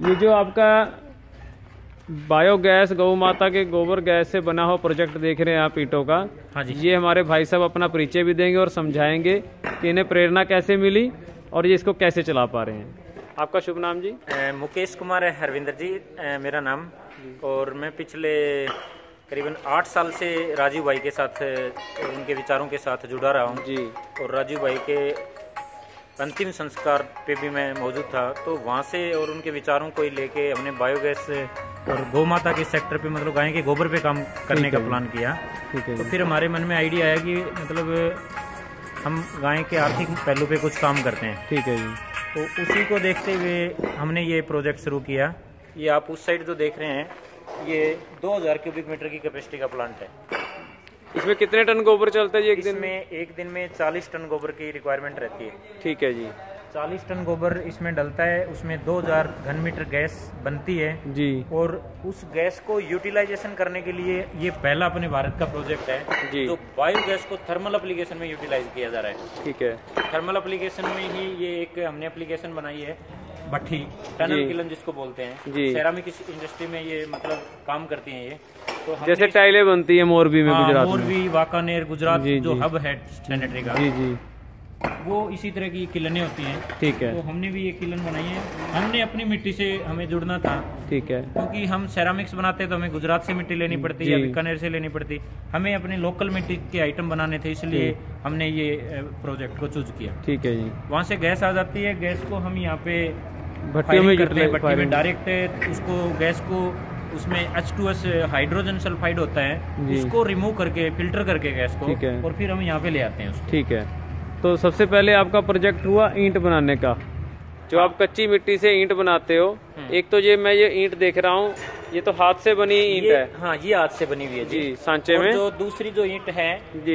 ये जो आपका बायोगैस गौ माता के गोबर गैस से बना हुआ प्रोजेक्ट देख रहे हैं आप ईंटों का। हाँ जी। ये हमारे भाई साहब अपना परिचय भी देंगे और समझाएंगे कि इन्हें प्रेरणा कैसे मिली और ये इसको कैसे चला पा रहे हैं। आपका शुभ नाम जी? मुकेश कुमार है, हरविंदर जी मेरा नाम। और मैं पिछले करीबन 8 साल से राजीव भाई के साथ उनके विचारों के साथ जुड़ा रहा हूँ जी। और राजीव भाई के अंतिम संस्कार पे भी मैं मौजूद था, तो वहाँ से और उनके विचारों को ही लेके हमने बायोगैस और गौ माता के सेक्टर पे मतलब गाय के गोबर पे काम करने का प्लान किया। तो फिर हमारे मन में आइडिया आया कि मतलब हम गाय के आर्थिक पहलू पे कुछ काम करते हैं। ठीक है जी। तो उसी को देखते हुए हमने ये प्रोजेक्ट शुरू किया। ये आप उस साइड जो देख रहे हैं, ये 2000 क्यूबिक मीटर की कैपेसिटी का प्लांट है। इसमें कितने टन गोबर चलता है जी एक दिन में? एक दिन में 40 टन गोबर की रिक्वायरमेंट रहती है। ठीक है जी। 40 टन गोबर इसमें डलता है, उसमें 2000 घन मीटर गैस बनती है जी। और उस गैस को यूटिलाइजेशन करने के लिए ये पहला अपने भारत का प्रोजेक्ट है जी। जो बायोगैस को थर्मल एप्लीकेशन में यूटिलाइज किया जा रहा है। ठीक है। थर्मल एप्लीकेशन में ही ये एक हमने एप्लीकेशन बनाई है, भट्ठी टनल किलन जिसको बोलते हैं जी। सेरामिक इंडस्ट्री में ये मतलब काम करती हैं ये। तो जैसे टाइलें बनती है मोरबी में, गुजरात में। मोरबी, वाकानेर, गुजरात जो हब है सैनिटरी का जी जी, वो इसी तरह की किलनें होती हैं। ठीक है। तो हमने भी ये किलन बनाई है। हमने अपनी मिट्टी से हमें जुड़ना था। ठीक है। क्योंकि हम सेरामिक्स बनाते तो हमें गुजरात से मिट्टी लेनी पड़ती या बीकानेर से लेनी पड़ती, हमें अपने लोकल मिट्टी के आइटम बनाने थे, इसलिए हमने ये प्रोजेक्ट को चूज किया। ठीक है जी। वहाँ से गैस आ जाती है, गैस को हम यहाँ पे भट्टी में करते हैं, भट्टी में डायरेक्ट उसको गैस को उसमें H2S हाइड्रोजन सल्फाइड होता है, उसको रिमूव करके फिल्टर करके गैस को, और फिर हम यहाँ पे ले आते हैं उसको। ठीक है। तो सबसे पहले आपका प्रोजेक्ट हुआ ईंट बनाने का, जो आप कच्ची मिट्टी से ईंट बनाते हो। एक तो ये मैं ये ईंट देख रहा हूँ, ये तो हाथ से बनी ईंट है। हाँ, ये हाथ से बनी हुई है जी, सांचे में। जो दूसरी जो ईंट है जी,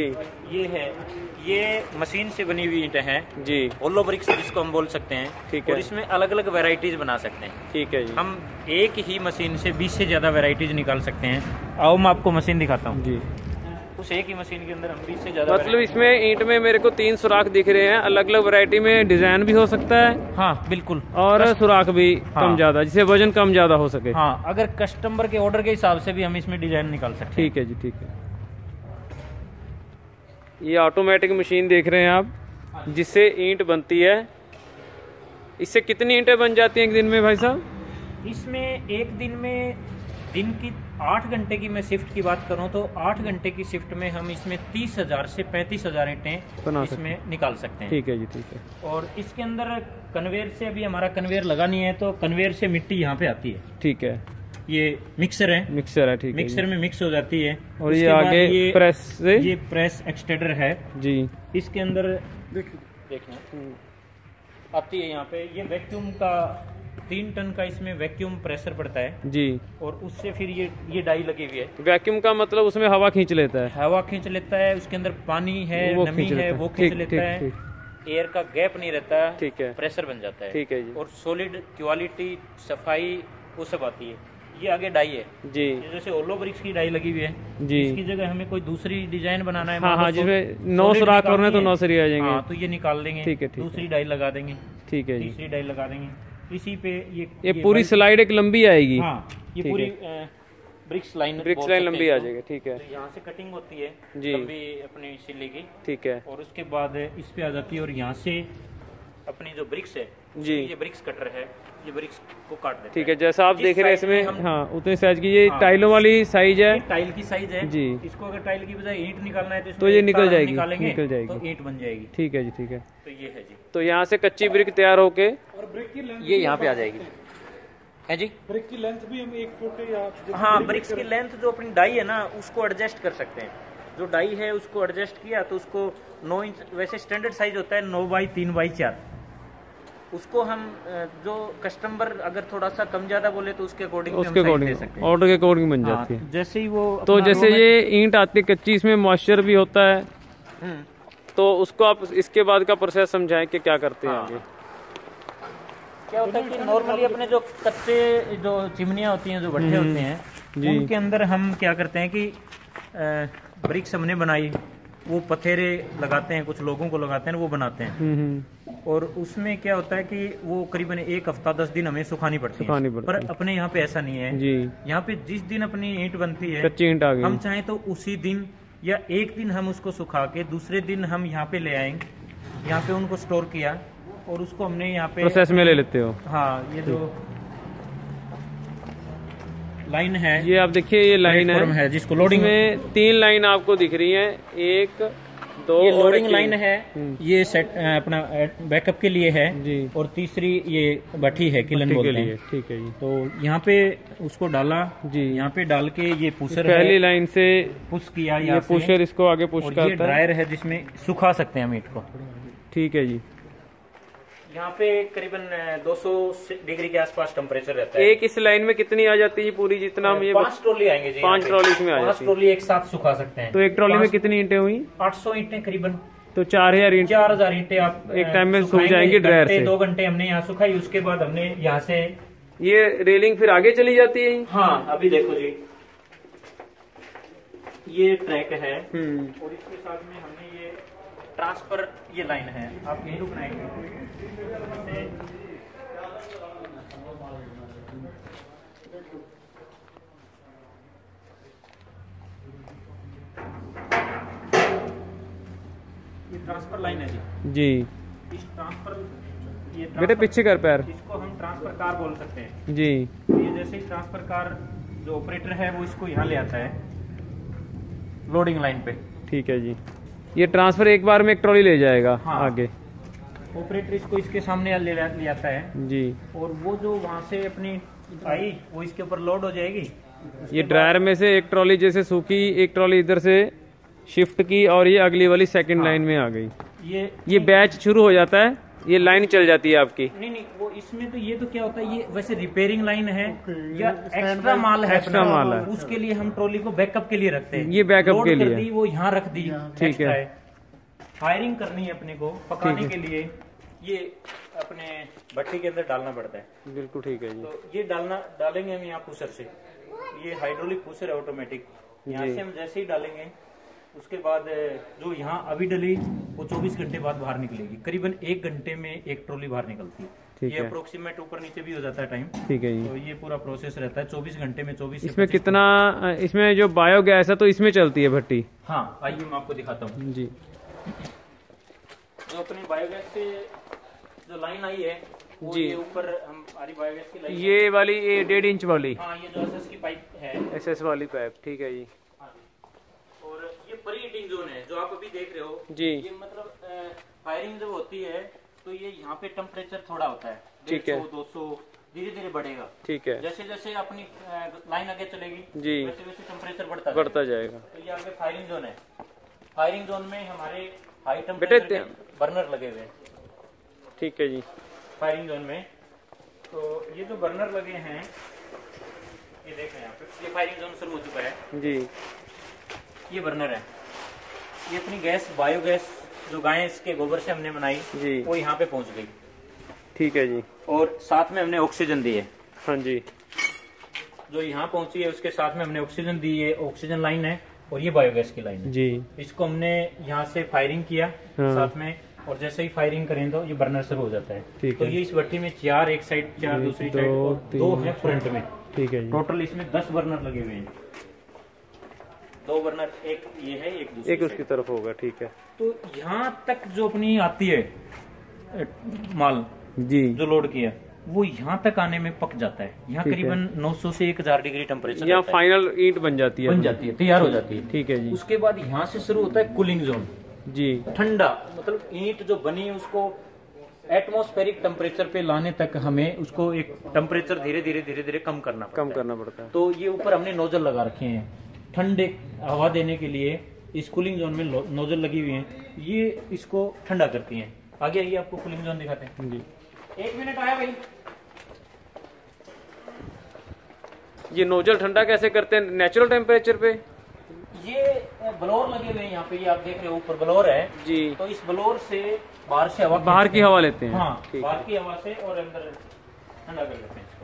ये मशीन से बनी हुई ईंट है जी, होलो ब्रिक्स जिसको हम बोल सकते हैं। ठीक है। और इसमें अलग अलग वेराइटीज बना सकते हैं। ठीक है जी। हम एक ही मशीन से 20 से ज्यादा वेराइटीज निकाल सकते हैं। आओ मैं आपको मशीन दिखाता हूँ जी। उस एक ही मशीन के अंदर हम 20 से ज्यादा मतलब इसमें ईंट में मेरे को 3 सुराख दिख रहे हैं। अलग अलग वैरायटी में डिजाइन भी हो सकता है। हाँ बिल्कुल। और सुराख भी कम ज्यादा, जिससे वजन कम ज्यादा हो सके। हाँ, अगर कस्टमर के ऑर्डर के हिसाब से भी हम इसमें डिजाइन निकाल सकते हैं। ठीक है जी, ठीक है। ये ऑटोमेटिक मशीन देख रहे हैं आप, जिससे ईंट बनती है। इससे कितनी ईंटें बन जाती हैं एक दिन में भाई साहब? इसमें एक दिन में दिन की 8 घंटे की मैं शिफ्ट की बात करूं तो 8 घंटे की शिफ्ट में हम इसमें 30,000 से 35,000 ईंटें इसमें निकाल सकते हैं। ठीक है जी, ठीक है। और इसके अंदर कन्वेयर से, अभी हमारा कन्वेयर लगा नहीं है, तो कन्वेयर से मिट्टी यहाँ पे आती है। ठीक है। ये मिक्सर है। मिक्सर है, ठीक है। मिक्सर में मिक्स हो जाती है। और ये आगे प्रेस से, ये प्रेस एक्सटेंडर है जी। इसके अंदर देखना आती है, यहाँ पे ये वैक्यूम का 3 टन का इसमें वैक्यूम प्रेशर पड़ता है जी। और उससे फिर ये डाई लगी हुई है। वैक्यूम का मतलब उसमें हवा खींच लेता है। हवा खींच लेता है, उसके अंदर पानी है, नमी है, वो खींच लेता है। एयर का गैप नहीं रहता। ठीक है। प्रेशर बन जाता है। ठीक है जी। और सॉलिड क्वालिटी, सफाई वो सब आती है। ये आगे डाई है जी, जैसे होलो ब्रिक्स की डाई लगी हुई है जी। इसकी जगह हमें कोई दूसरी डिजाइन बनाना है। हाँ, जिसमें 9 सुराख करना है तो 9 सरी आ जाएंगे। तो ये निकाल लेंगे। ठीक है। दूसरी डाई लगा देंगे। ठीक है। तीसरी डाई लगा देंगे। इसी पे ये पूरी स्लाइड एक लंबी आएगी। हाँ, ये पूरी ब्रिक्स लाइन लंबी आ जाएगी। ठीक है। यहाँ से कटिंग होती है जी, लंबी अपनी सिले की। ठीक है। और उसके बाद इस पे आ जाती है, और यहाँ से अपनी जो ब्रिक्स है जी, ये ब्रिक्स कटर है, ये ब्रिक्स को काट देते हैं। ठीक है। जैसा आप देख रहे हैं इसमें, हाँ, उतने साइज की ये टाइलों वाली साइज है, टाइल की साइज है जी। इसको अगर टाइल की बजाय ईंट निकालना है तो ये निकल जाएगी, निकल जाएगी, तो ईंट बन जाएगी। ठीक है जी, ठीक है। तो ये है जी। तो यहाँ से कच्ची ब्रिक तैयार होके और ब्रिक की लेंथ ये यहाँ पे आ जाएगी है जी। ब्रिक की लेंथ भी हम 1 फुट या, हाँ, ब्रिक्स की लेंथ जो अपनी डाई है ना, उसको एडजस्ट कर सकते हैं। जो डाई है उसको एडजस्ट किया तो उसको 9 इंच, वैसे स्टैंडर्ड साइज होता है 9x3x4। उसको हम जो कस्टमर अगर थोड़ा सा कम ज्यादा बोले तो उसके अकॉर्डिंग ऑर्डर के अकॉर्डिंग बन जाती है। जैसे ही वो, तो जैसे ये ईंट आती है कच्ची, इसमें मॉइस्चर भी होता है, तो उसको आप इसके बाद का प्रोसेस समझाएं कि क्या करते हैं आगे। क्या होता है कि नॉर्मली अपने जो कच्चे जो चिमनियाँ होती हैं, जो भट्ठे होते हैं, उनके अंदर हम क्या करते हैं कि ब्रिक्स हमने बनाई, वो पथेरे लगाते हैं, कुछ लोगों को लगाते हैं, वो बनाते हैं। और उसमें क्या होता है कि वो करीबन 1 हफ्ता 10 दिन हमें सुखानी पड़ती है। पर अपने यहाँ पे ऐसा नहीं है जी। यहाँ पे जिस दिन अपनी ईंट बनती है, कच्ची ईंट आ गई, हम चाहें तो उसी दिन या एक दिन हम उसको सुखा के दूसरे दिन हम यहाँ पे ले आएंगे, यहाँ पे उनको स्टोर किया और उसको हमने यहाँ पे प्रोसेस में ले लेते हो। हाँ, ये जो लाइन है, ये आप देखिए, ये लाइन है जिसको लोडिंग में 3 लाइन आपको दिख रही है, 1 2 ये लोडिंग लाइन है। ये सेट अपना बैकअप के लिए है जी। और तीसरी ये भट्टी है, किलन बोलते हैं। ठीक है जी। तो यहाँ पे उसको डाला जी, यहाँ पे डाल के ये पुशर पहली लाइन से पुश किया, ये पुशर इसको आगे पुश करता है। ये ड्रायर है जिसमें सुखा सकते हैं मीट को। ठीक है जी। यहाँ पे करीबन 200 डिग्री के आसपास टेम्परेचर रहता है। एक इस लाइन में कितनी आ जाती है पूरी, जितना हम ये 5 ट्रॉली आएंगे जी। 5 ट्रॉली इसमें आ जाती है। 5 ट्रॉली एक साथ सुखा सकते हैं। तो एक ट्रॉली में कितनी ईंटें हुई? 800 ईंटें करीबन। तो 4000 ईंटें आप एक टाइम में सूख जाएंगी ड्रायर से। 2 घंटे हमने यहाँ सुखाई, उसके बाद हमने यहाँ से ये रेलिंग फिर आगे चली जाती है। हाँ, अभी देखो जी, ये ट्रैक है और इसके साथ में हमने ये ट्रांसफर, ये लाइन है, आप यही रुकनाएंगे। ये ट्रांसफर लाइन है जी। इस ट्रांसफर, ये बेटे पीछे कर पैर, इसको हम ट्रांसफर कार बोल सकते हैं जी। ये जैसे ही ट्रांसफर कार जो ऑपरेटर है वो इसको यहाँ ले आता है लोडिंग लाइन पे। ठीक है जी। ये ट्रांसफर एक बार में एक ट्रॉली ले जाएगा। हाँ। आगे ऑपरेटर इसको इसके सामने ले आता है जी। और वो जो वहाँ से अपनी आई वो इसके ऊपर लोड हो जाएगी। ये ड्रायर में से एक ट्रॉली जैसे सूखी, एक ट्रॉली इधर से शिफ्ट की और ये अगली वाली सेकंड लाइन में आ गई। ये बैच शुरू हो जाता है, ये लाइन चल जाती है आपकी। नहीं, वो इसमें तो ये तो क्या होता है, ये वैसे रिपेयरिंग लाइन है या एक्स्ट्रा माल है, उसके लिए हम ट्रॉली को बैकअप के लिए रखते हैं। ये बैकअप के लिए वो यहाँ रख दी। ठीक है। फायरिंग करनी है अपने को, पकाने के लिए ये अपने भट्टी के अंदर डालना पड़ता है। बिल्कुल ठीक है जी। तो ये डालेंगे हम यहाँ पुशर से, ये हाइड्रोलिक पुशर है ऑटोमेटिक। यहाँ से हम जैसे ही डालेंगे उसके बाद जो यहाँ अभी डली वो 24 घंटे बाद बाहर निकलेगी। करीबन 1 घंटे में एक ट्रॉली बाहर निकलती है। ये अप्रोक्सीमेट ऊपर नीचे भी हो जाता है टाइम। ठीक है जी। तो ये पूरा प्रोसेस रहता है 24 घंटे में 24। इसमें कितना, इसमें जो बायोगैस है तो इसमें चलती है भट्टी? हाँ, आइए मैं आपको दिखाता हूँ जी। जो अपनी बायोगैस से जो लाइन आई है वो जी, ये ऊपर हमारी बायोगैस की लाइन, ये वाली, ये 1.5 इंच वाली। हाँ, ये जो एसएस की पाइप है, एसएस वाली पाइप। ठीक है जी। और ये प्री हीटिंग जोन है जो आप अभी देख रहे हो जी। ये मतलब फायरिंग जब होती है तो ये यहाँ पे टेम्परेचर थोड़ा होता है। ठीक है। 200 धीरे धीरे बढ़ेगा। ठीक है। जैसे जैसे अपनी लाइन आगे चलेगी जी, वैसे वैसे टेम्परेचर बढ़ता जाएगा। तो ये आगे फायरिंग जोन है। फायरिंग जोन में हमारे हाई टेम्परेचर बर्नर लगे हुए हैं। ठीक है जी। फायरिंग जोन में तो ये जो बर्नर लगे हैं, ये देखें यहाँ पे, ये फायरिंग जोन शुरू हो चुका है जी। ये बर्नर है, ये अपनी गैस, बायोगैस जो गाय के गोबर से हमने बनाई जी, वो यहाँ पे पहुँच गई। ठीक है जी। और साथ में हमने ऑक्सीजन दी है। हाँ जी। जो यहाँ पहुँची है उसके साथ में हमने ऑक्सीजन दी है, ऑक्सीजन लाइन है। और ये बायोगैस की लाइन है जी। इसको हमने यहाँ से फायरिंग किया साथ में, और जैसे ही फायरिंग करें तो ये बर्नर शुरू हो जाता है। तो ये इस भट्टी में 4 एक साइड, 4 दूसरी साइड और 2 है फ्रंट में। ठीक है। टोटल इसमें 10 बर्नर लगे हुए हैं। 2 बर्नर, एक ये है, एक दूसरी, एक उसकी तरफ होगा। ठीक है। तो यहाँ तक जो अपनी आती है माल जी, जो लोड किया, वो यहाँ तक आने में पक जाता है। यहाँ करीबन 900 से 1000 डिग्री टेम्परेचर, यहाँ फाइनल ईंट बन जाती है, तैयार हो जाती है। ठीक है जी। उसके बाद यहाँ से शुरू होता है कूलिंग जोन जी। ठंडा मतलब ईंट जो बनी उसको एटमॉस्फेरिक टेम्परेचर पे लाने तक हमें उसको एक टेम्परेचर धीरे धीरे कम करना पड़ता है। तो ये ऊपर हमने नोजल लगा रखे हैं ठंडे हवा देने के लिए। इस कूलिंग जोन में नोजल लगी हुई है, ये इसको ठंडा करती हैं। आगे आइए, आपको कूलिंग जोन दिखाते हैं जी। 1 मिनट आया भाई। ये नोजल ठंडा कैसे करते हैं? नेचुरल टेम्परेचर पे ये ब्लोअर लगे हुए हैं यहाँ पे, ये आप देख रहे हो ऊपर ब्लोअर है जी। तो इस ब्लोअर से बाहर से हवा, बाहर की हवा लेते हैं। हाँ, बाहर की हवा से और अंदर ठंडा कर लेते हैं इसको।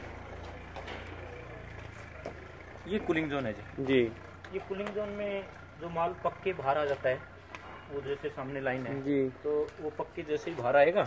ये कूलिंग जोन है जी। ये कूलिंग जोन में जो माल पक्के बाहर आ जाता है, वो जैसे सामने लाइन है जी, तो वो पक्के जैसे ही बाहर आएगा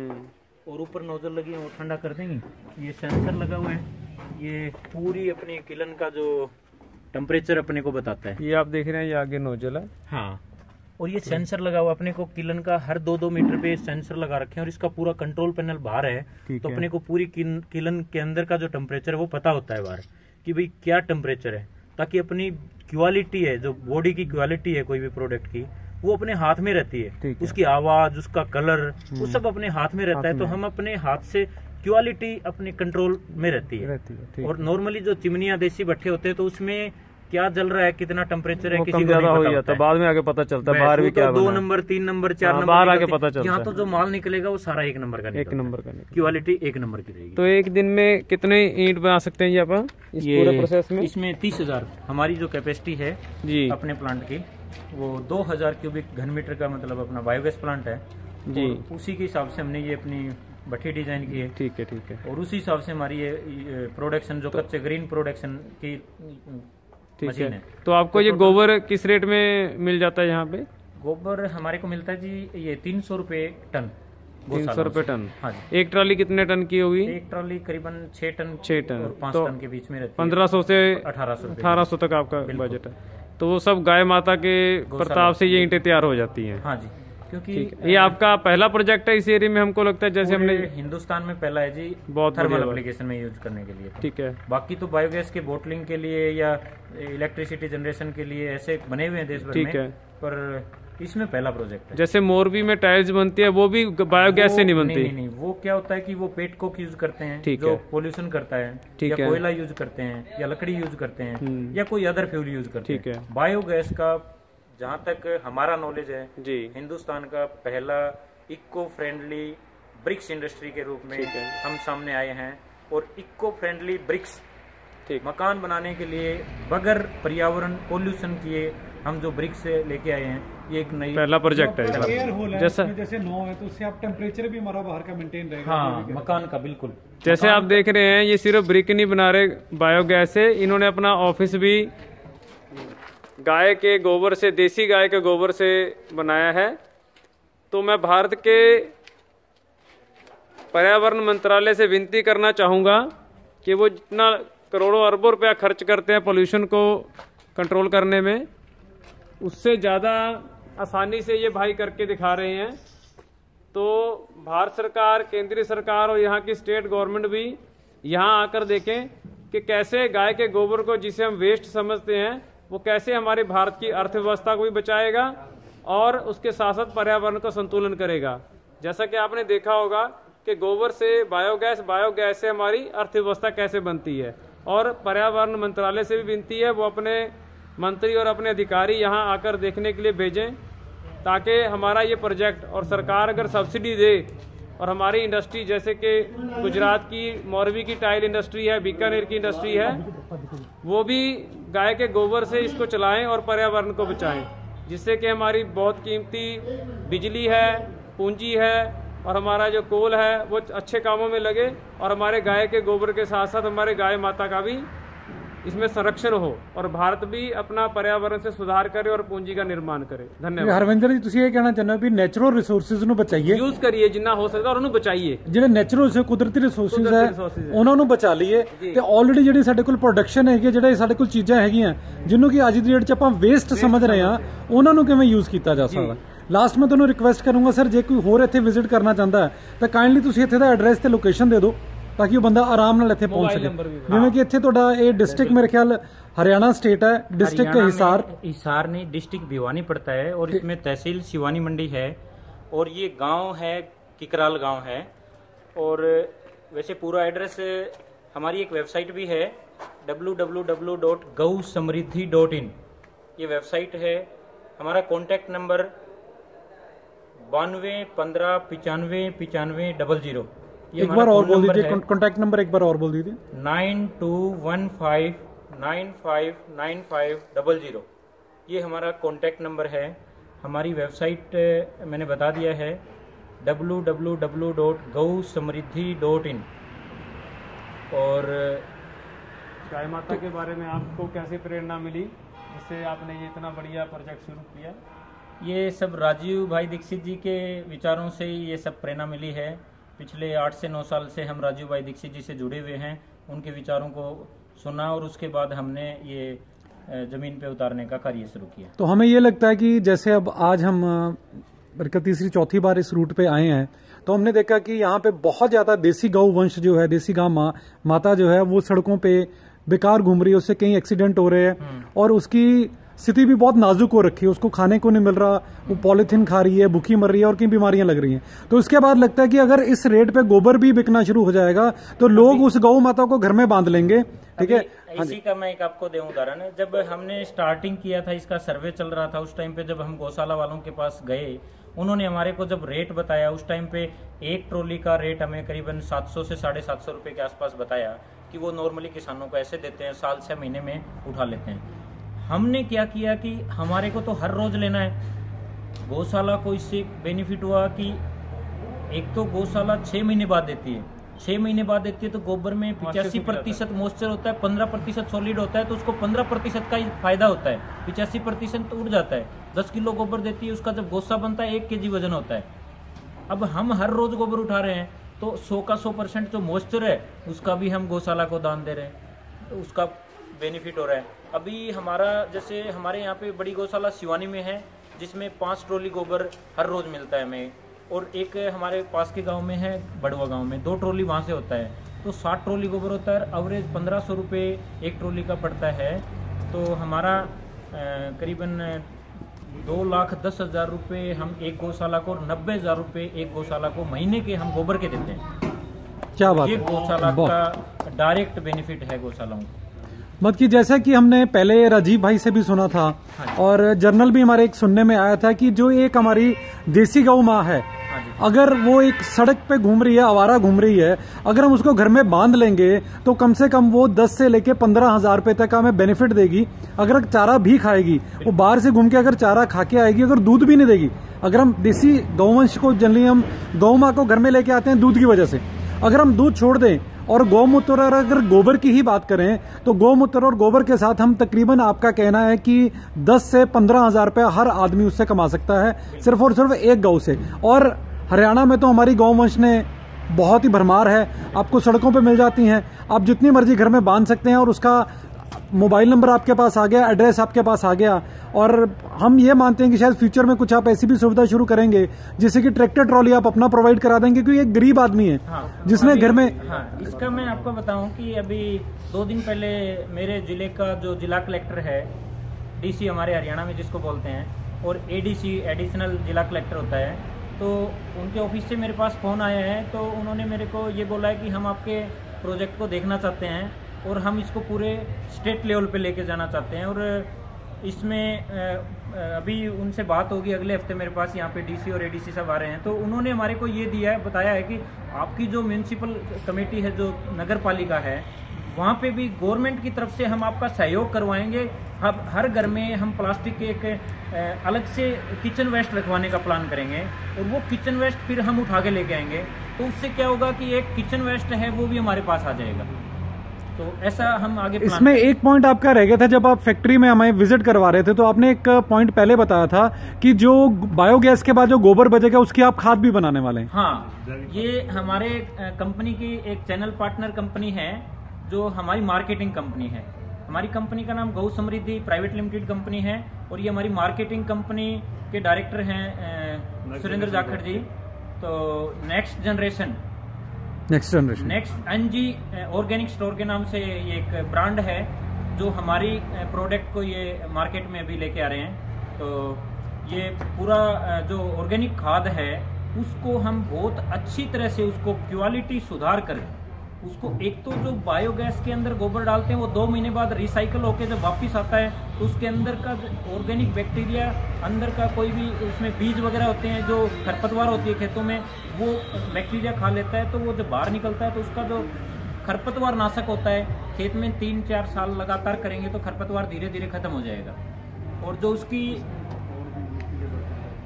और ऊपर नोजल लगी है वो ठंडा कर देंगे। ये सेंसर लगा हुआ है, ये पूरी अपनी किलन का जो टेम्परेचर अपने को बताता है। ये आप देख रहे हैं, ये आगे नोजल है। हाँ, और ये सेंसर लगा हुआ अपने को किलन का, हर 2-2 मीटर पे सेंसर लगा रखे हैं और इसका पूरा कंट्रोल पैनल बाहर है, तो अपने को पूरी किलन के अंदर का जो टेम्परेचर है वो पता होता है बाहर कि भाई क्या टेम्परेचर है, ताकि अपनी क्वालिटी है, जो बॉडी की क्वालिटी है कोई भी प्रोडक्ट की, वो अपने हाथ में रहती है। उसकी आवाज, उसका कलर, वो सब अपने हाथ में रहता है, तो हम अपने हाथ से क्वालिटी अपने कंट्रोल में रहती है। और नॉर्मली जो चिमनियां देसी भट्ठे होते हैं तो उसमें क्या जल रहा है, कितना टेम्परेचर है, किसी को नहीं पता होता है। बाद में आगे पता चलता है बाहर भी क्या 2 नंबर 3 नंबर 4 नंबर बाहर आके पता चलता है। यहाँ तो जो माल निकलेगा वो सारा 1 नंबर का, 1 नंबर का, क्वालिटी 1 नंबर की रहेगी। तो एक दिन में कितने ईंट बना सकते हैं आप इस पूरे प्रोसेस में? इसमें 30,000 हमारी जो कैपेसिटी है जी अपने प्लांट की, वो 2000 क्यूबिक घन मीटर का, मतलब अपना बायोगैस प्लांट है जी। उसी के हिसाब से हमने ये अपनी भट्टी डिजाइन की है। ठीक है। और उसी हिसाब से हमारी ये प्रोडक्शन जो कच्चे ग्रीन प्रोडक्शन की मशीन है। तो आपको ये गोबर किस रेट में मिल जाता है यहाँ पे? गोबर हमारे को मिलता है जी ये 300 रुपए टन। 300 रुपए टन? हाँ जी। एक ट्रॉली कितने टन की होगी? एक ट्रॉली करीबन 6 टन और 5 तो टन के बीच में रहती है। 1500 से 1800 तक आपका बजट है। तो वो सब गाय माता के प्रताप से ये ईंटें तैयार हो जाती हैं? हाँ जी, क्योंकि ये आपका पहला प्रोजेक्ट है इस एरिया में, हमको लगता है जैसे हमने हिंदुस्तान में पहला है जी, बहुत थर्मल एप्लीकेशन में यूज करने के लिए। ठीक है। बाकी तो बायोगैस के बोटलिंग के लिए या इलेक्ट्रिसिटी जनरेशन के लिए ऐसे बने हुए हैं देश भर में, पर इसमें पहला प्रोजेक्ट है। जैसे मोरबी में टाइल्स बनती है, वो भी बायोगैस से नहीं बनती? नहीं, वो क्या होता है कि वो पेट कोक यूज करते हैं जो पोल्यूशन करता है, या कोयला यूज करते हैं, या लकड़ी यूज करते हैं, या कोई अदर फ्यूल यूज करते हैं। ठीक है। बायोगैस का जहाँ तक हमारा नॉलेज है जी, हिंदुस्तान का पहला इको फ्रेंडली ब्रिक्स इंडस्ट्री के रूप में हम सामने आए हैं। और इको फ्रेंडली ब्रिक्स मकान बनाने के लिए बगैर पर्यावरण पोल्यूशन किए हम जो ब्रिक्स लेके आए हैं, ये एक नई पहला प्रोजेक्ट है। जैसे 9 है तो उससे आप टेम्परेचर भी हमारा बाहर का मेंटेन रहेगा। हाँ, मकान का बिल्कुल। जैसे आप देख रहे हैं, ये सिर्फ ब्रिक नहीं बना रहे बायोगैस से, इन्होंने अपना ऑफिस भी गाय के गोबर से, देसी गाय के गोबर से बनाया है। तो मैं भारत के पर्यावरण मंत्रालय से विनती करना चाहूँगा कि वो जितना करोड़ों अरबों रुपया खर्च करते हैं पोल्यूशन को कंट्रोल करने में, उससे ज़्यादा आसानी से ये भाई करके दिखा रहे हैं। तो भारत सरकार, केंद्रीय सरकार और यहाँ की स्टेट गवर्नमेंट भी यहाँ आकर देखें कि कैसे गाय के गोबर को, जिसे हम वेस्ट समझते हैं, वो कैसे हमारी भारत की अर्थव्यवस्था को भी बचाएगा और उसके साथ साथ पर्यावरण का संतुलन करेगा। जैसा कि आपने देखा होगा कि गोबर से बायोगैस से हमारी अर्थव्यवस्था कैसे बनती है। और पर्यावरण मंत्रालय से भी विनती है वो अपने मंत्री और अपने अधिकारी यहाँ आकर देखने के लिए भेजें, ताकि हमारा ये प्रोजेक्ट, और सरकार अगर सब्सिडी दे और हमारी इंडस्ट्री, जैसे कि गुजरात की मोरबी की टाइल इंडस्ट्री है, बीकानेर की इंडस्ट्री है, वो भी गाय के गोबर से इसको चलाएं और पर्यावरण को बचाएं, जिससे कि हमारी बहुत कीमती बिजली है, पूंजी है और हमारा जो कोल है वो अच्छे कामों में लगे, और हमारे गाय के गोबर के साथ साथ हमारे गाय माता का भी इसमें संरक्षण हो, और भारत भी अपना पर्यावरण से सुधार करे और पूंजी का निर्माण करे। धन्यवाद। हरविंदर जी, ਤੁਸੀਂ ਇਹ ਕਹਿਣਾ ਚਾਹੁੰਦੇ ਹੋ ਵੀ ਨੈਚੁਰਲ ਰਿਸੋਰਸਿਸ ਨੂੰ ਬਚਾਈਏ, ਯੂਜ਼ ਕਰੀਏ ਜਿੰਨਾ ਹੋ ਸਕਦਾ, ਔਰ ਉਹਨੂੰ ਬਚਾਈਏ। ਜਿਹੜੇ ਨੈਚੁਰਲ ਕੁਦਰਤੀ ਰਿਸੋਰਸਿਸ ਹੈ ਉਹਨਾਂ ਨੂੰ ਬਚਾ ਲਈਏ, ਤੇ ਆਲਰੇਡੀ ਜਿਹੜੀ ਸਾਡੇ ਕੋਲ ਪ੍ਰੋਡਕਸ਼ਨ ਹੈਗੀ, ਜਿਹੜੇ ਸਾਡੇ ਕੋਲ ਚੀਜ਼ਾਂ ਹੈਗੀਆਂ ਜਿਹਨੂੰ ਕਿ ਅੱਜ ਦੀ ਡੇਟ 'ਚ ਆਪਾਂ ਵੇਸਟ ਸਮਝ ਰਹੇ ਹਾਂ, ਉਹਨਾਂ ਨੂੰ ਕਿਵੇਂ ਯੂਜ਼ ਕੀਤਾ ਜਾ ਸਕਦਾ। ਲਾਸਟ ਮੈਂ ਤੁਹਾਨੂੰ ਰਿਕੁਐਸਟ ਕਰੂੰਗਾ ਸਰ, ਜੇ ਕੋਈ ਹੋਰ ਇੱਥੇ ਵਿਜ਼ਿਟ ਕਰਨਾ ਚਾਹੁੰਦਾ ਹੈ ਤਾਂ ਕਾਈਂਡਲੀ ਤੁਸੀਂ ਇੱਥੇ ਦਾ ਐਡਰੈਸ ਤੇ ਲੋਕੇਸ਼ਨ ਦੇ ਦਿਓ, ताकि वो बंदा आराम नाल इत्थे पहुंच सके। जिवें कि इत्थे तुहाडा ये डिस्ट्रिक्ट मेरे ख्याल हरियाणा स्टेट है, डिस्ट्रिक्ट हिसार नहीं, डिस्ट्रिक्ट भिवानी पड़ता है, और इसमें तहसील सिवानी मंडी है, और ये गांव है किकराल गांव है। और वैसे पूरा एड्रेस, हमारी एक वेबसाइट भी है www.gausamriddhi.in, ये वेबसाइट है। हमारा कॉन्टैक्ट नंबर 92 15 95 95 00। एक बार और बोल दीजिए कॉन्टैक्ट नंबर, एक बार और बोल दीजिए। 9215959500। ये हमारा कॉन्टैक्ट नंबर है। हमारी वेबसाइट मैंने बता दिया है www.gausamriddhi.in। और गाय माता के बारे में आपको कैसे प्रेरणा मिली? जिससे आपने ये इतना बढ़िया प्रोजेक्ट शुरू किया? ये सब राजीव भाई दीक्षित जी के विचारों से ही ये सब प्रेरणा मिली है। पिछले 8 से 9 साल से हम राजीव भाई दीक्षित जी से जुड़े हुए हैं, उनके विचारों को सुना और उसके बाद हमने ये जमीन पे उतारने का कार्य शुरू किया। तो हमें ये लगता है कि जैसे अब आज हम तीसरी चौथी बार इस रूट पे आए हैं, तो हमने देखा कि यहाँ पे बहुत ज्यादा देसी गौ वंश जो है, देसी गाय माता जो है वो सड़कों पे बेकार घूम रही है, उससे कई एक्सीडेंट हो रहे हैं और उसकी स्थिति भी बहुत नाजुक हो रखी है, उसको खाने को नहीं मिल रहा, वो पॉलिथीन खा रही है, भूखी मर रही है और कई बीमारियां लग रही हैं। तो इसके बाद लगता है कि अगर इस रेट पे गोबर भी बिकना शुरू हो जाएगा तो लोग उस गौ माता को घर में बांध लेंगे। ठीक है, इसी का मैं एक आपको दूं उदाहरण। जब हमने स्टार्टिंग किया था, इसका सर्वे चल रहा था, उस टाइम पे जब हम गौशाला वालों के पास गए, उन्होंने हमारे को जब रेट बताया, उस टाइम पे एक ट्रॉली का रेट हमें करीबन 700 से 750 रुपए के आसपास बताया कि वो नॉर्मली किसानों को ऐसे देते हैं, साल 6 महीने में उठा लेते हैं। हमने क्या किया कि हमारे को तो हर रोज लेना है। गौशाला को इससे बेनिफिट हुआ कि एक तो गौशाला 6 महीने बाद देती है, 6 महीने बाद देती है तो गोबर में 85% मॉइस्चर होता है, 15% सॉलिड होता है, तो उसको 15% का ही फायदा होता है, 85% तो उड़ जाता है। 10 किलो गोबर देती है, उसका जब गोसा बनता है 1 kg वजन होता है। अब हम हर रोज गोबर उठा रहे हैं तो 100 का 100% जो मॉइस्चर है उसका भी हम गौशाला को दान दे रहे हैं, तो उसका बेनिफिट हो रहा है। अभी हमारा जैसे हमारे यहाँ पे बड़ी गौशाला सिवानी में है, जिसमें 5 ट्रॉली गोबर हर रोज मिलता है हमें, और एक हमारे पास के गांव में है बड़वा गांव में, 2 ट्रॉली वहाँ से होता है, तो 60 ट्रॉली गोबर होता है। एवरेज 1500 रुपये एक ट्रॉली का पड़ता है। तो हमारा करीबन 2,10,000 रुपये हम एक गौशाला को, 90,000 रुपये एक गौशाला को महीने के हम गोबर के देते हैं। क्या बात ये है, गौशाला का डायरेक्ट बेनिफिट है गौशालाओं को। मत कि जैसा कि हमने पहले राजीव भाई से भी सुना था और जर्नल भी हमारे एक सुनने में आया था कि जो एक हमारी देसी गौ माँ है, अगर वो एक सड़क पे घूम रही है, आवारा घूम रही है, अगर हम उसको घर में बांध लेंगे तो कम से कम वो 10 से लेके 15,000 रुपए तक हमें बेनिफिट देगी। अगर चारा भी खाएगी, वो बाहर से घूम के अगर चारा खा के आएगी, अगर दूध भी नहीं देगी। अगर हम देसी गौवंश को जनरली हम गौ माँ को घर में लेके आते हैं दूध की वजह से, अगर हम दूध छोड़ दें और गौमूत्र और अगर गोबर की ही बात करें तो गौमूत्र और गोबर के साथ हम तकरीबन, आपका कहना है कि 10 से 15,000 रुपए हर आदमी उससे कमा सकता है, सिर्फ और सिर्फ एक गौ से। और हरियाणा में तो हमारी गौवंश ने बहुत ही भरमार है, आपको सड़कों पे मिल जाती हैं, आप जितनी मर्जी घर में बांध सकते हैं और उसका मोबाइल नंबर आपके पास आ गया, एड्रेस आपके पास आ गया। और हम ये मानते हैं कि शायद फ्यूचर में कुछ आप ऐसी भी सुविधा शुरू करेंगे जैसे कि ट्रैक्टर ट्रॉली आप अपना प्रोवाइड करा देंगे, क्योंकि एक गरीब आदमी है जिसने घर में। इसका मैं आपको बताऊं कि अभी 2 दिन पहले मेरे जिले का जो जिला कलेक्टर है, डीसी हमारे हरियाणा में जिसको बोलते हैं, और एडीसी एडिशनल जिला कलेक्टर होता है, तो उनके ऑफिस से मेरे पास फ़ोन आया है। तो उन्होंने मेरे को ये बोला है कि हम आपके प्रोजेक्ट को देखना चाहते हैं और हम इसको पूरे स्टेट लेवल पे लेके जाना चाहते हैं। और इसमें अभी उनसे बात होगी, अगले हफ्ते मेरे पास यहाँ पे डीसी और एडीसी सब आ रहे हैं। तो उन्होंने हमारे को ये दिया है, बताया है कि आपकी जो म्यूनसिपल कमेटी है, जो नगर पालिका है, वहाँ पे भी गवर्नमेंट की तरफ से हम आपका सहयोग करवाएंगे। अब हर घर में हम प्लास्टिक के एक अलग से किचन वेस्ट रखवाने का प्लान करेंगे और वो किचन वेस्ट फिर हम उठा के लेके आएंगे। तो उससे क्या होगा कि एक किचन वेस्ट है वो भी हमारे पास आ जाएगा। तो ऐसा हम आगे इसमें एक पॉइंट आपका रह गया था, जब आप फैक्ट्री में हमें विजिट करवा रहे थे तो आपने एक पॉइंट पहले बताया था कि जो बायोगैस के बाद जो गोबर बचेगा उसकी आप खाद भी बनाने वाले हैं। हाँ, ये हमारे कंपनी की एक चैनल पार्टनर कंपनी है जो हमारी मार्केटिंग कंपनी है। हमारी कंपनी का नाम गौ समृद्धि प्राइवेट लिमिटेड कंपनी है और ये हमारी मार्केटिंग कंपनी के डायरेक्टर हैं सुरेंद्र जाखड़ जी। तो नेक्स्ट एनजी ऑर्गेनिक स्टोर के नाम से ये एक ब्रांड है जो हमारी प्रोडक्ट को ये मार्केट में अभी लेके आ रहे हैं। तो ये पूरा जो ऑर्गेनिक खाद है उसको हम बहुत अच्छी तरह से उसको क्वालिटी सुधार कर, उसको एक तो जो बायोगैस के अंदर गोबर डालते हैं वो 2 महीने बाद रिसाइकल होकर जब वापस आता है तो उसके अंदर का ऑर्गेनिक बैक्टीरिया, अंदर का कोई भी उसमें बीज वगैरह होते हैं, जो खरपतवार होती है खेतों में, वो बैक्टीरिया खा लेता है। तो वो जब बाहर निकलता है तो उसका जो खरपतवार नाशक होता है, खेत में 3-4 साल लगातार करेंगे तो खरपतवार धीरे धीरे खत्म हो जाएगा। और जो उसकी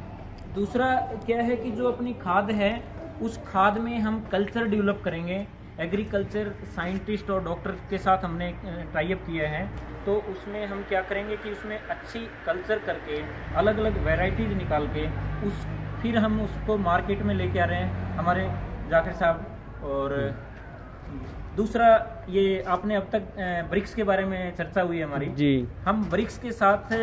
दूसरा क्या है कि जो अपनी खाद है उस खाद में हम कल्चर डेवलप करेंगे एग्रीकल्चर साइंटिस्ट और डॉक्टर के साथ हमने टाई अप किया है। तो उसमें हम क्या करेंगे कि उसमें अच्छी कल्चर करके अलग अलग वैरायटीज निकाल के फिर हम उसको मार्केट में लेके आ रहे हैं हमारे जाकिर साहब। और दूसरा, ये आपने अब तक ब्रिक्स के बारे में चर्चा हुई है हमारी जी। हम ब्रिक्स के साथ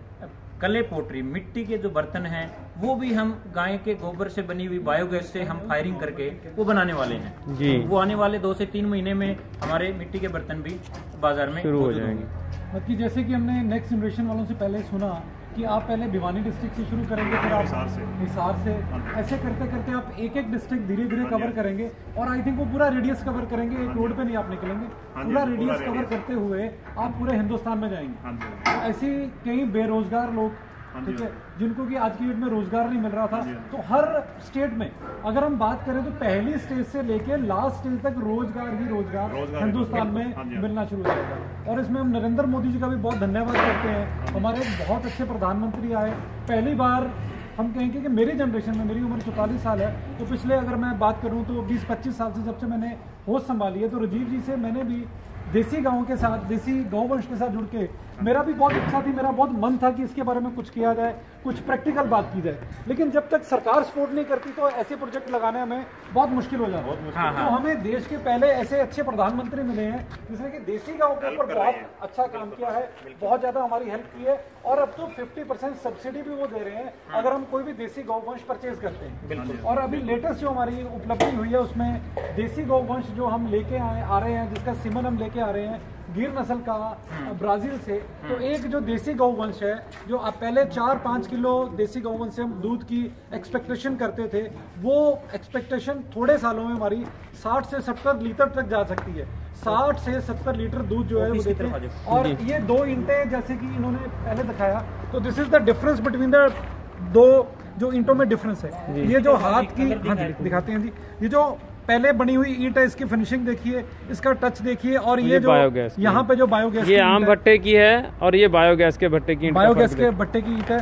कले पोट्री, मिट्टी के जो बर्तन हैं वो भी हम गाय के गोबर से बनी हुई बायोगैस से हम फायरिंग करके वो बनाने वाले हैं जी। वो आने वाले 2 से 3 महीने में हमारे मिट्टी के बर्तन भी बाजार में शुरू हो जाएंगे। मतलब जैसे कि हमने नेक्स्ट जनरेशन वालों से पहले सुना कि आप पहले भिवानी डिस्ट्रिक्ट से शुरू करेंगे, फिर आप हिसार से, ऐसे करते करते आप एक एक डिस्ट्रिक्ट धीरे धीरे कवर करेंगे और आई थिंक वो पूरा रेडियस कवर करेंगे। एक रोड पे नहीं आप निकलेंगे, पूरा रेडियस कवर करते हुए आप पूरे हिंदुस्तान में जाएंगे। तो ऐसे कई बेरोजगार लोग, ठीक है, जिनको कि आज की डेट में रोजगार नहीं मिल रहा था, तो हर स्टेट में अगर हम बात करें तो पहली स्टेज से लेके लास्ट स्टेज तक रोजगार ही रोजगार हिंदुस्तान में मिलना शुरू हो जाएगा। और इसमें हम नरेंद्र मोदी जी का भी बहुत धन्यवाद करते हैं। हमारे बहुत अच्छे प्रधानमंत्री आए। पहली बार हम कहेंगे कि मेरी जनरेशन में, मेरी उम्र 44 साल है, तो पिछले अगर मैं बात करूं तो 20-25 साल से जब से मैंने होश संभाली है, तो राजीव जी से मैंने भी देसी गांवों के साथ, देसी गौवंश के साथ जुड़ के मेरा भी बहुत इच्छा थी, मेरा बहुत मन था कि इसके बारे में कुछ किया जाए, कुछ प्रैक्टिकल बात की जाए। लेकिन जब तक सरकार सपोर्ट नहीं करती तो ऐसे प्रोजेक्ट लगाने में बहुत मुश्किल हो जाता है। तो हमें देश के पहले ऐसे अच्छे प्रधानमंत्री मिले हैं जिसने कि देसी गांव के ऊपर बहुत अच्छा काम किया है, बहुत ज्यादा हमारी हेल्प की है। और अब तो 50% सब्सिडी भी वो दे रहे हैं अगर हम कोई भी देसी गौवंश परचेज करते हैं। और अभी लेटेस्ट जो हमारी उपलब्धि हुई है उसमें देसी गौवंश जो हम लेके आ रहे हैं, जिसका सीमन हम लेके आ रहे हैं गिर नस्ल का ब्राजील से, तो एक जो देसी गौवंश है, जो आप पहले 4-5 किलो देसी गौवंश से हम दूध की एक्सपेक्टेशन करते थे, वो एक्सपेक्टेशन थोड़े सालों में हमारी 60 से 70 लीटर तक जा सकती है। 60 से 70 लीटर दूध जो है वो देते हैं। और ये 2 ईंटें जैसे कि इन्होंने पहले दिखाया, तो this is the difference between the 2 जो ईंटों में डिफरेंस है। ये जो हाथ की, हाँ जी दिखाते हैं जी, ये जो पहले बनी हुई ईंट है, इसकी फिनिशिंग देखिए, इसका टच देखिए। और ये जो यहाँ पे जो बायोगैस, ये आम भट्टे की है और ये बायोगैस के भट्टे की, बायोगैस के भट्टे की ईंट है।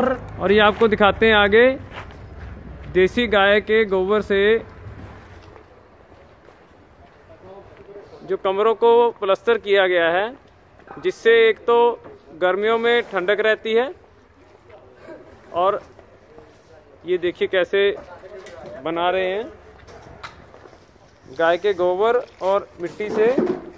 और ये आपको दिखाते हैं आगे, देसी गाय के गोबर से जो कमरों को प्लास्टर किया गया है, जिससे एक तो गर्मियों में ठंडक रहती है, और ये देखिए कैसे बना रहे हैं गाय के गोबर और मिट्टी से।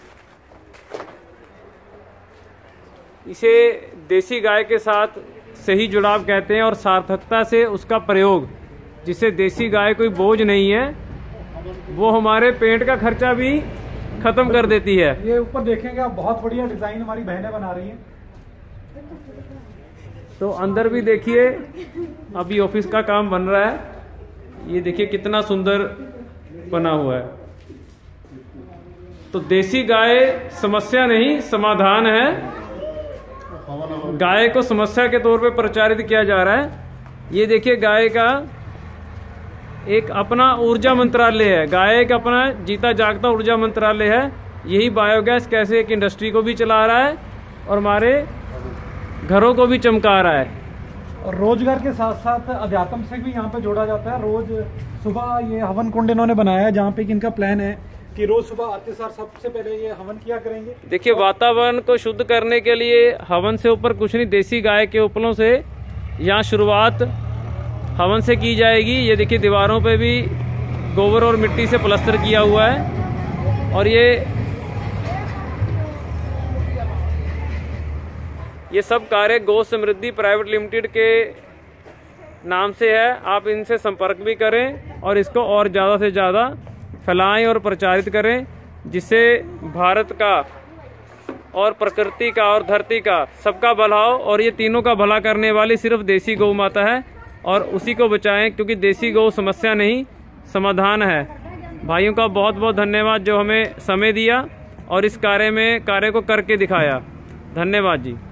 इसे देसी गाय के साथ सही जुड़ाव कहते हैं और सार्थकता से उसका प्रयोग, जिससे देसी गाय कोई बोझ नहीं है, वो हमारे पेट का खर्चा भी खत्म कर देती है। ये ऊपर देखेंगे आप, बहुत बढ़िया डिजाइन हमारी बहनें बना रही हैं। तो अंदर भी देखिए, अभी ऑफिस का काम बन रहा है, ये देखिए कितना सुंदर बना हुआ है। तो देसी गाय समस्या नहीं, समाधान है। गाय को समस्या के तौर पे प्रचारित किया जा रहा है। ये देखिए, गाय का एक अपना ऊर्जा मंत्रालय है, गाय का अपना जीता जागता ऊर्जा मंत्रालय है। यही बायोगैस कैसे एक इंडस्ट्री को भी चला रहा है और हमारे घरों को भी चमका रहा है। और रोजगार के साथ साथ अध्यात्म से भी यहाँ पे जोड़ा जाता है। रोज सुबह ये हवन कुंड इन्होंने बनाया है, जहाँ पे कि इनका प्लान है कि रोज सुबह आते सार सबसे पहले ये हवन किया करेंगे। देखिए, वातावरण को शुद्ध करने के लिए हवन से ऊपर कुछ नहीं, देसी गाय के उपलों से यहाँ शुरुआत हवन से की जाएगी। ये देखिए, दीवारों पे भी गोबर और मिट्टी से प्लास्टर किया हुआ है। और ये सब कार्य गौ समृद्धि प्राइवेट लिमिटेड के नाम से है। आप इनसे संपर्क भी करें और इसको और ज़्यादा से ज़्यादा फैलाएं और प्रचारित करें, जिससे भारत का और प्रकृति का और धरती का सबका भला हो। और ये तीनों का भला करने वाली सिर्फ देसी गौ माता है, और उसी को बचाएं, क्योंकि देसी गौ समस्या नहीं, समाधान है। भाइयों का बहुत बहुत धन्यवाद जो हमें समय दिया और इस कार्य को करके दिखाया। धन्यवाद जी।